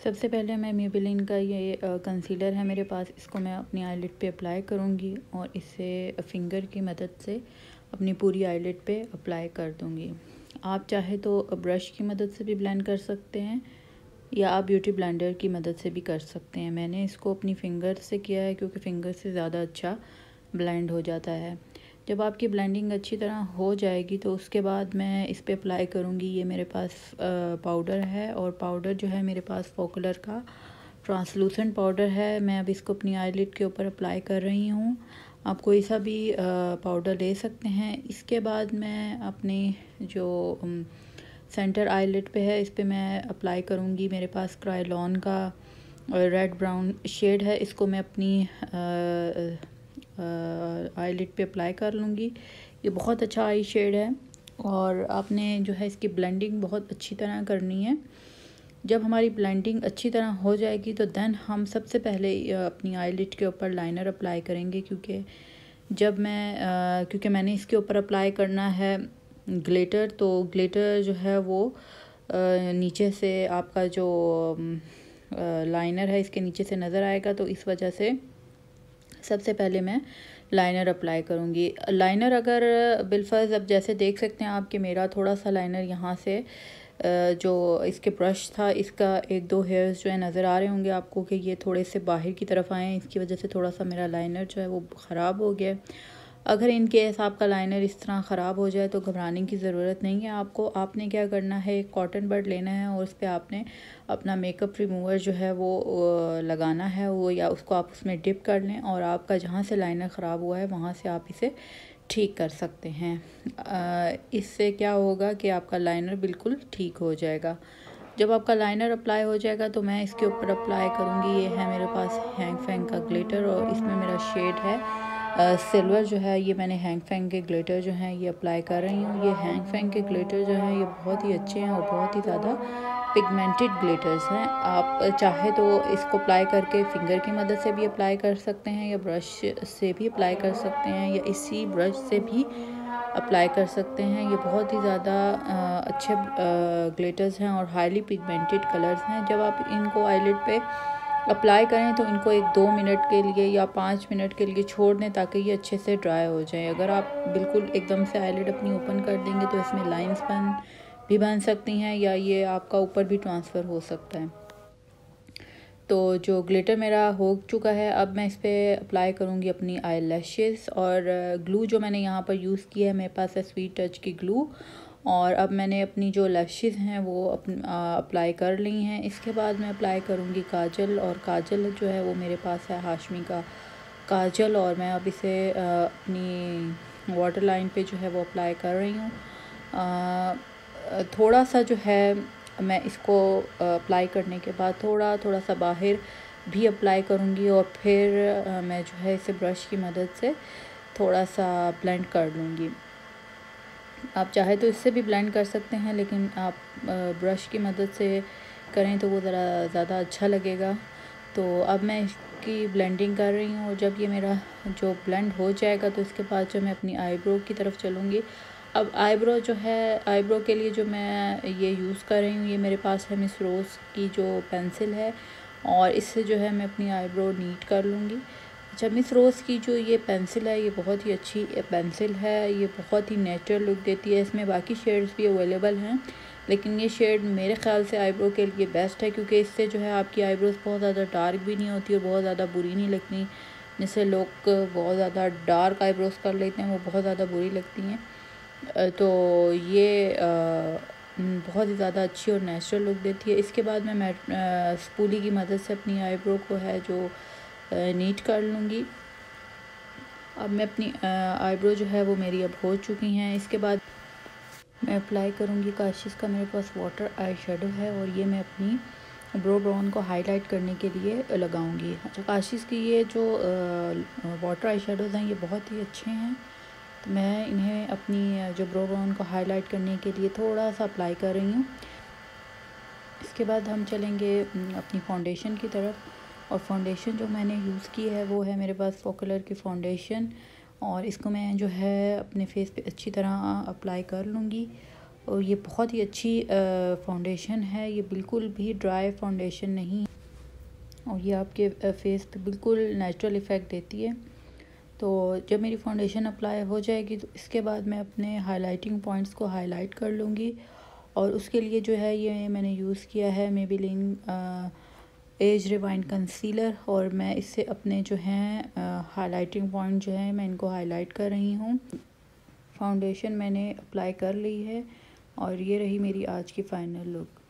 सबसे पहले मैं मेबेलिन का ये कंसीलर है मेरे पास, इसको मैं अपनी आईलिड पे अप्लाई करूँगी और इसे फिंगर की मदद से अपनी पूरी आईलिड पे अप्लाई कर दूँगी। आप चाहे तो ब्रश की मदद से भी ब्लेंड कर सकते हैं या आप ब्यूटी ब्लेंडर की मदद से भी कर सकते हैं। मैंने इसको अपनी फिंगर से किया है क्योंकि फिंगर से ज़्यादा अच्छा ब्लेंड हो जाता है। जब आपकी ब्लेंडिंग अच्छी तरह हो जाएगी तो उसके बाद मैं इस पे अप्लाई करूँगी। ये मेरे पास पाउडर है और पाउडर जो है मेरे पास फॉकलर का ट्रांसलूसेंट पाउडर है। मैं अब इसको अपनी आईलिड के ऊपर अप्लाई कर रही हूँ। आप कोई सा भी पाउडर ले सकते हैं। इसके बाद मैं अपनी जो सेंटर आईलिड पे है इस पे मैं अप्लाई करूँगी। मेरे पास क्रायोलॉन का रेड ब्राउन शेड है, इसको मैं अपनी आईलिड पे अप्लाई कर लूँगी। ये बहुत अच्छा आई शेड है और आपने जो है इसकी ब्लेंडिंग बहुत अच्छी तरह करनी है। जब हमारी ब्लेंडिंग अच्छी तरह हो जाएगी तो देन हम सबसे पहले अपनी आईलिड के ऊपर लाइनर अप्लाई करेंगे, क्योंकि मैंने इसके ऊपर अप्लाई करना है ग्लिटर। तो ग्लिटर जो है वो नीचे से आपका जो लाइनर है इसके नीचे से नज़र आएगा, तो इस वजह से सबसे पहले मैं लाइनर अप्लाई करूँगी। लाइनर अगर बिलफर्ज अब जैसे देख सकते हैं आप कि मेरा थोड़ा सा लाइनर यहाँ से जो इसके ब्रश था इसका एक दो हेयर्स जो है नज़र आ रहे होंगे आपको कि ये थोड़े से बाहर की तरफ आए हैं। इसकी वजह से थोड़ा सा मेरा लाइनर जो है वो ख़राब हो गया। अगर इन केस आपका लाइनर इस तरह ख़राब हो जाए तो घबराने की ज़रूरत नहीं है आपको। आपने क्या करना है, एक कॉटन बड लेना है और उस पर आपने अपना मेकअप रिमूवर जो है वो लगाना है वो, या उसको आप उसमें डिप कर लें और आपका जहाँ से लाइनर ख़राब हुआ है वहाँ से आप इसे ठीक कर सकते हैं। इससे क्या होगा कि आपका लाइनर बिल्कुल ठीक हो जाएगा। जब आपका लाइनर अप्लाई हो जाएगा तो मैं इसके ऊपर अप्लाई करूँगी। ये है मेरे पास हैंग फैंग का ग्लिटर और इसमें मेरा शेड है सिल्वर जो है। ये मैंने हैंग फैंग के ग्लिटर जो हैं ये अप्लाई कर रही हूँ। ये हैंग फैंग के ग्लिटर जो हैं ये बहुत ही अच्छे हैं और बहुत ही ज़्यादा पिगमेंटेड ग्लिटर्स हैं। आप चाहे तो इसको अप्लाई करके फिंगर की मदद से भी अप्लाई कर सकते हैं या ब्रश से भी अप्लाई कर सकते हैं या इसी ब्रश से भी अप्लाई कर सकते हैं। ये बहुत ही ज़्यादा अच्छे ग्लिटर्स हैं और हाईली पिगमेंटेड कलर्स हैं। जब आप इनको आईलिड पे अप्लाई करें तो इनको एक 2 मिनट के लिए या 5 मिनट के लिए छोड़ दें ताकि ये अच्छे से ड्राई हो जाए। अगर आप बिल्कुल एकदम से आईलिड अपनी ओपन कर देंगे तो इसमें लाइंस बन सकती हैं या ये आपका ऊपर भी ट्रांसफ़र हो सकता है। तो जो ग्लिटर मेरा हो चुका है, अब मैं इस पर अप्लाई करूँगी अपनी आई लैशेज़। और ग्लू जो मैंने यहाँ पर यूज़ किया है मेरे पास है स्वीट टच की ग्लू। और अब मैंने अपनी जो लैशेज़ हैं वो अप्लाई कर ली हैं। इसके बाद मैं अप्लाई करूँगी काजल, और काजल जो है वो मेरे पास है हाशमी का काजल, और मैं अब इसे अपनी वाटर लाइन पे जो है वो अप्लाई कर रही हूँ। थोड़ा सा जो है मैं इसको अप्लाई करने के बाद थोड़ा सा बाहर भी अप्लाई करूँगी और फिर मैं जो है इसे ब्रश की मदद से थोड़ा सा ब्लेंड कर लूँगी। आप चाहे तो इससे भी ब्लेंड कर सकते हैं, लेकिन आप ब्रश की मदद से करें तो वो ज़रा ज़्यादा अच्छा लगेगा। तो अब मैं इसकी ब्लेंडिंग कर रही हूँ और जब ये मेरा जो ब्लेंड हो जाएगा तो इसके बाद जो मैं अपनी आईब्रो की तरफ चलूँगी। अब आईब्रो जो है, आईब्रो के लिए जो मैं ये यूज़ कर रही हूँ ये मेरे पास है मिस रोज़ की जो पेंसिल है और इससे जो है मैं अपनी आईब्रो नीट कर लूँगी। अच्छा, मिस रोज़ की जो ये पेंसिल है ये बहुत ही अच्छी पेंसिल है, ये बहुत ही नेचुरल लुक देती है। इसमें बाकी शेड्स भी अवेलेबल हैं लेकिन ये शेड मेरे ख़्याल से आईब्रो के लिए बेस्ट है, क्योंकि इससे जो है आपकी आईब्रोज बहुत ज़्यादा डार्क भी नहीं होती और बहुत ज़्यादा बुरी नहीं लगती। जैसे लोग बहुत ज़्यादा डार्क आईब्रोज कर लेते हैं वो बहुत ज़्यादा बुरी लगती हैं। तो ये बहुत ही ज़्यादा अच्छी और नेचुरल लुक देती है। इसके बाद मैं स्पूली की मदद से अपनी आईब्रो को है जो नीट कर लूँगी। अब मैं अपनी आईब्रो जो है वो मेरी अब हो चुकी हैं। इसके बाद मैं अप्लाई करूँगी काशिश का, मेरे पास वाटर आई शेडो है और ये मैं अपनी ब्रो ब्राउन को हाईलाइट करने के लिए लगाऊंगी। अच्छा, काशिश की ये जो वाटर आई शेडोज़ हैं ये बहुत ही अच्छे हैं, तो मैं इन्हें अपनी जो ब्रो ब्राउन को हाईलाइट करने के लिए थोड़ा सा अप्लाई कर रही हूँ। इसके बाद हम चलेंगे अपनी फाउंडेशन की तरफ, और फाउंडेशन जो मैंने यूज़ की है वो है मेरे पास फॉकलर की फाउंडेशन, और इसको मैं जो है अपने फेस पे अच्छी तरह अप्लाई कर लूँगी। और ये बहुत ही अच्छी फाउंडेशन है, ये बिल्कुल भी ड्राई फाउंडेशन नहीं और ये आपके फेस पे बिल्कुल नेचुरल इफ़ेक्ट देती है। तो जब मेरी फाउंडेशन अप्लाई हो जाएगी तो इसके बाद मैं अपने हाइलाइटिंग पॉइंट्स को हाईलाइट कर लूँगी और उसके लिए जो है ये मैंने यूज़ किया है मेबेलिन एज रिवाइंड कंसीलर और मैं इससे अपने जो हैं हाइलाइटिंग पॉइंट जो है मैं इनको हाईलाइट कर रही हूँ। फाउंडेशन मैंने अप्लाई कर ली है और ये रही मेरी आज की फ़ाइनल लुक।